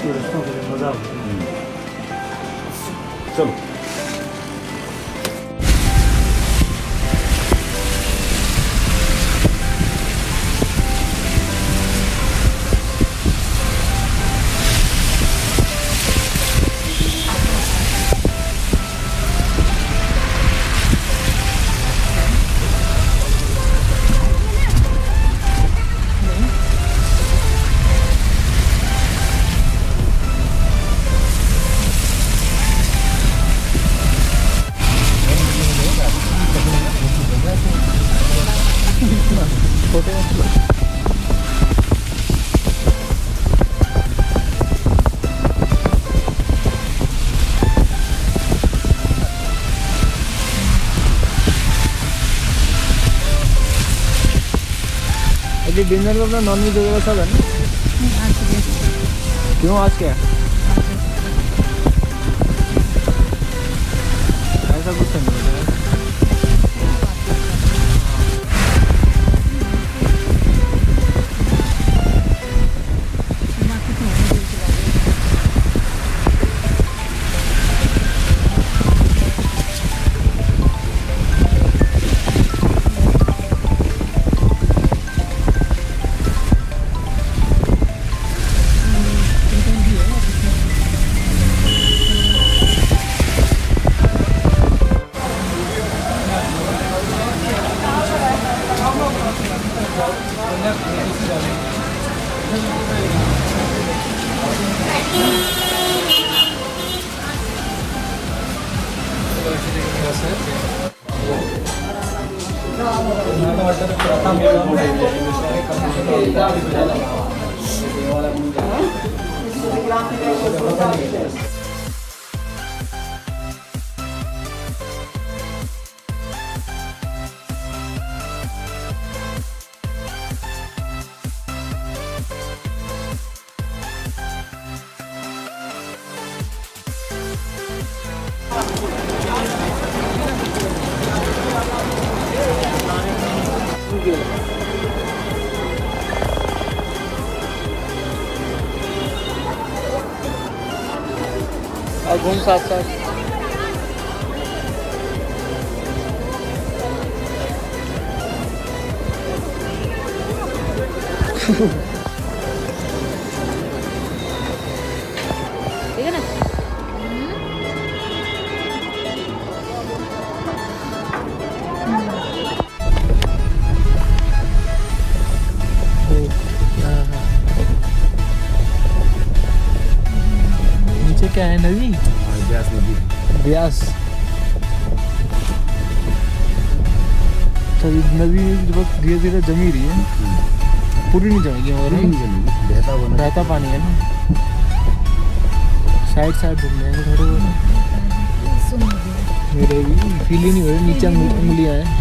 टूरिस्टों के लिए मज़ा होगा। चलो डिनर में अपना नॉनवेज वगैरह सब है ना? क्यों आज क्या है? ऐसा कुछ नहीं है। और घूम साथ साथ ठीक है ना? नीचे क्या है? नदी? ब्यास नदी। ब्यास। तो नदी धीरे धीरे जमी रही है, पूरी नहीं जमेगी मगर बहता पानी है ना। साइड साइड घूम जाएंगे थोड़े बहुत। मेरे भी फील ही नहीं हो रही, नीचे उंगलियां हैं।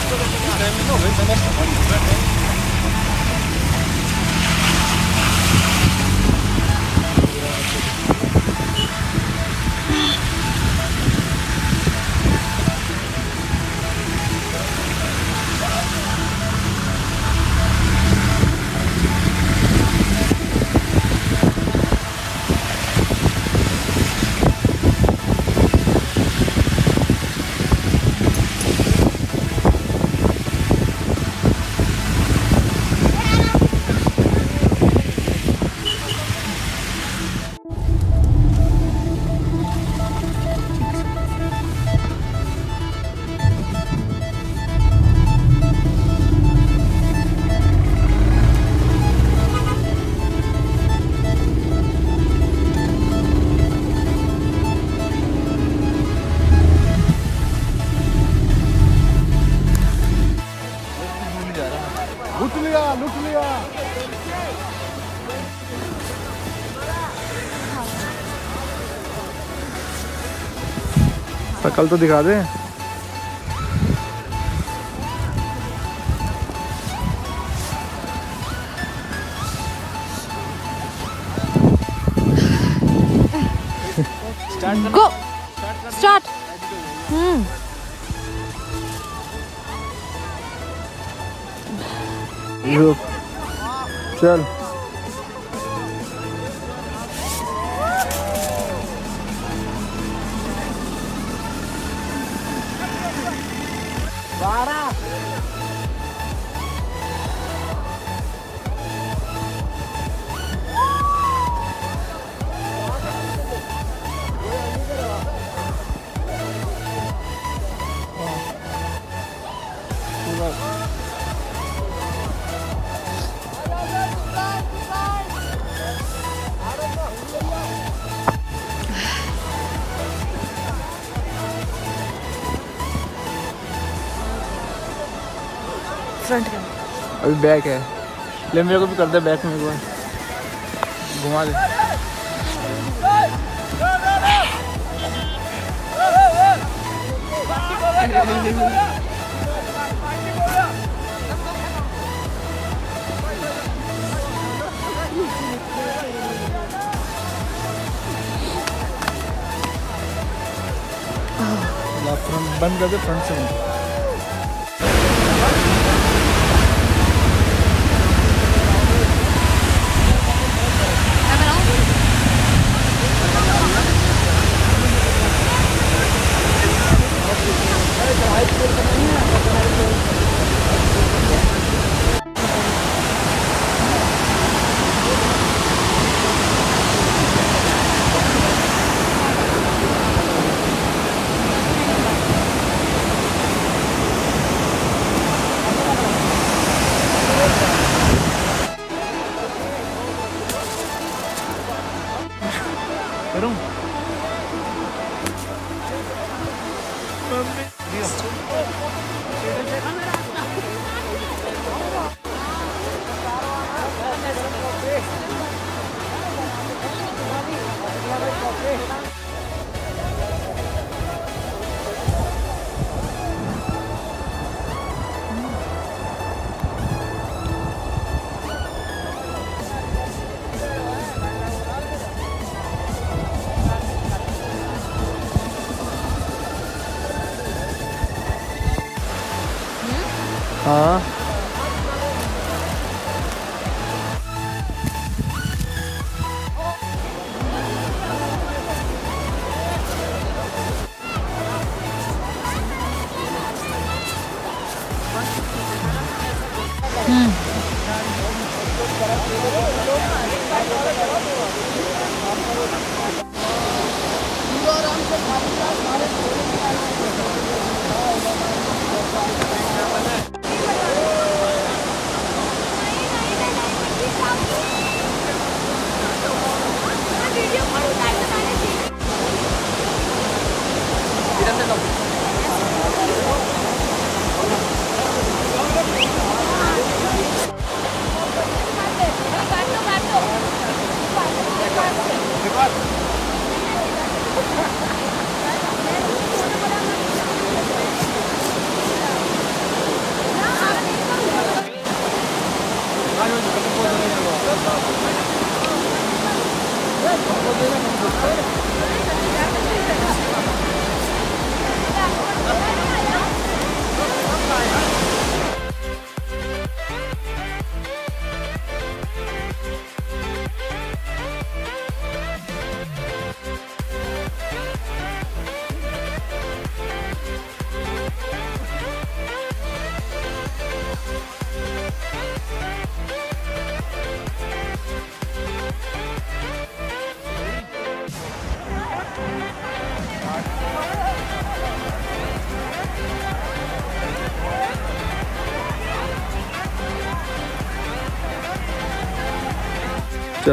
लूट लिया। शकल तो दिखा दे। गो स्टार्ट। चल फ्रंट का अभी बैक है। ले मेरे को भी कर दे बैक में, एक बार घुमा दे। फ्रंट बंद कर दे, फ्रंट से बंद। करूं? हाँ अच्छा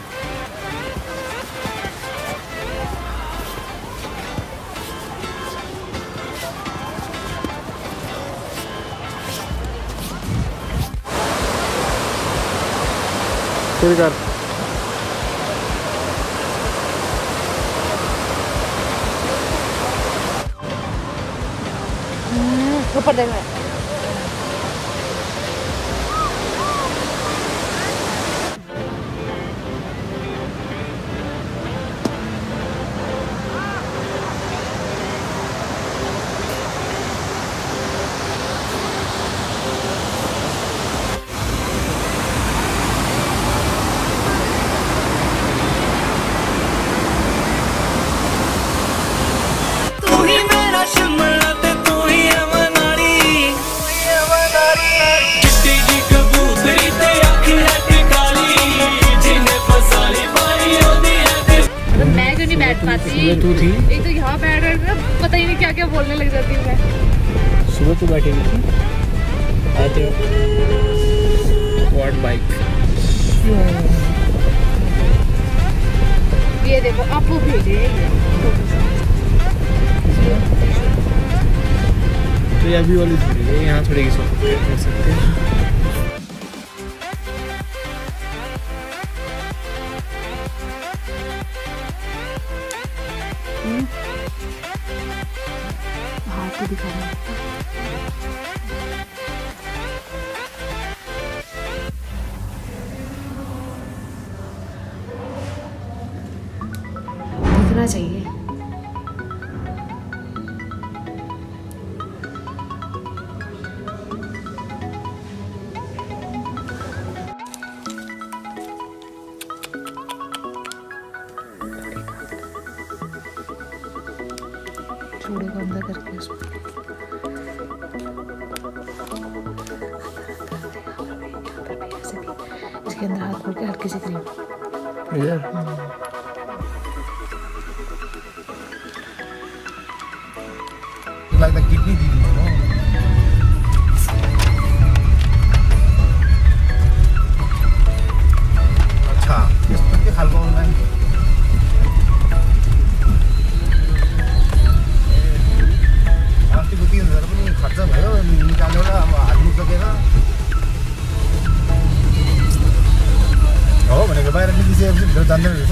फिर कर ऊपर देख रहा है। सुबह तू थी, एक तो यहाँ बैठ कर पता ही नहीं क्या क्या बोलने लग जाती हूँ मैं। सुबह तू बैठी हुई थी आते हो क्वाड बाइक। ये देखो आपको भेजे तो ये अभी वाली थोड़ी है, यहाँ थोड़ी कर सकते हैं। हाथ को दिखा रहा है। दिखना चाहिए। चूड़े को अंदर करके उसमें इसके अंदर हाथ खोल के हल्की सी क्रीम लगता किडनी दी अच्छा यस्तो के खालको अनलाइन अस्तिको 3000 पनि खर्च भयो निकालेर अब हाल्नु सकेन हो भनेको बाहिर निस्किसकेपछि भिडियो जान्दैन रहेछ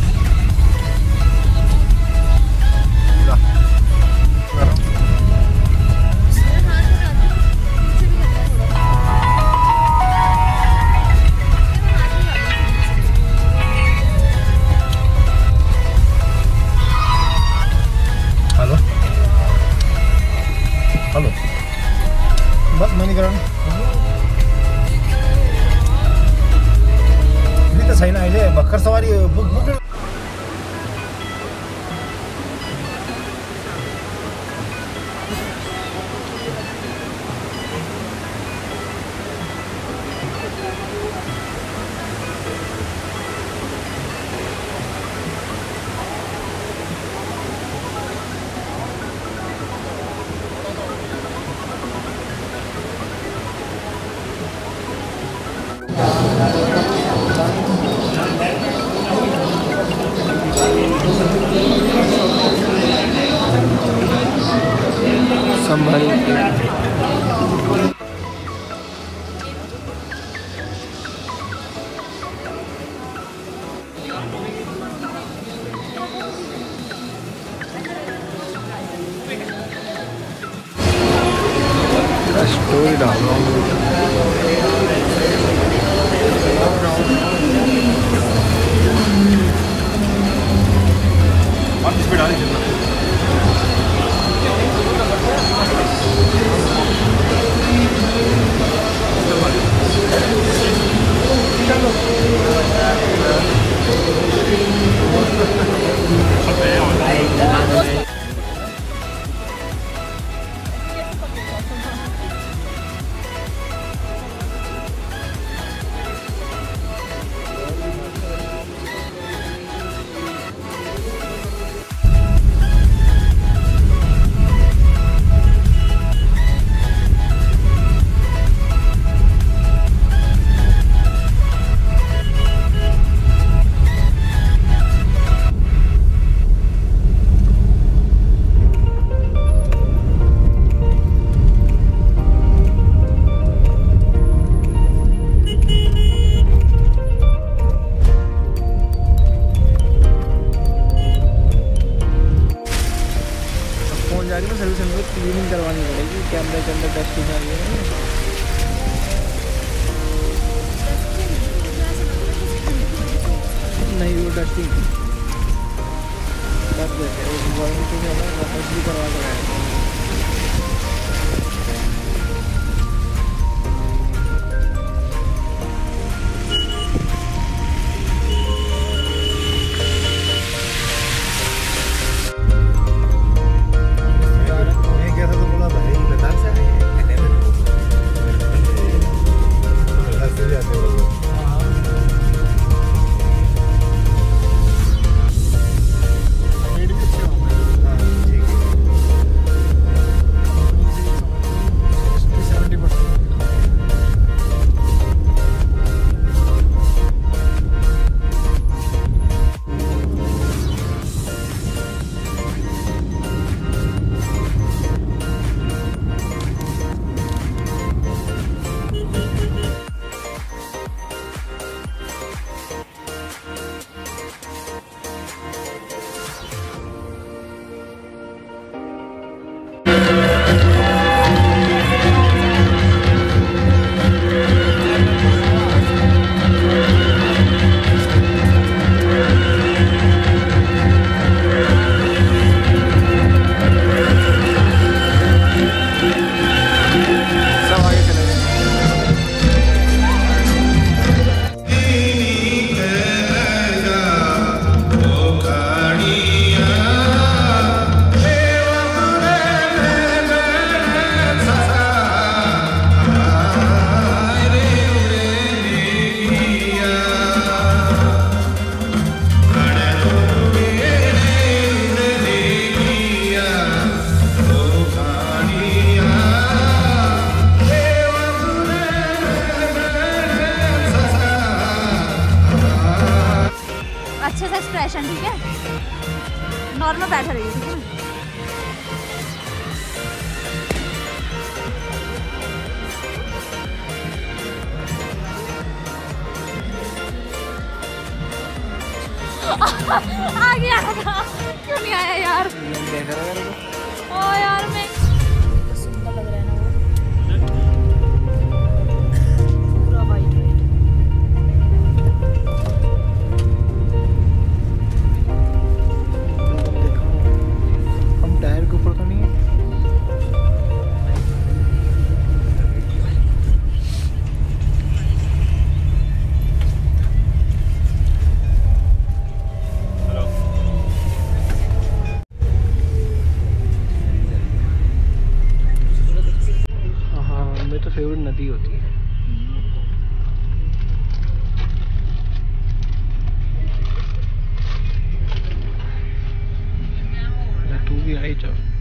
हेलो बस मणिकरण फ्री त छैन अहिले भर्खर सवारी बुक संभाल स्टोरी डाल रहा हूँ। जाके ना सर्विस सेंटर में क्लीनिंग करवानी पड़ेगी, कैमरे के अंदर डस्टिंग आ गई है। नहीं वो डस्टिंग कर देते हैं, वारंटी में हमें वापस भी करवा कर आएगा। अच्छे से एक्सप्रेशन, ठीक है, नॉर्मल बैठा रहिए, ठीक है। आ गया था, क्यों नहीं आया यार? ओ यार मैं सुंदर लग रहा है ना वो, पूरा वाइट वाइट। हम टायर के ऊपर तो नहीं है। तो फेवरेट नदी होती है। तू भी आई जाओ।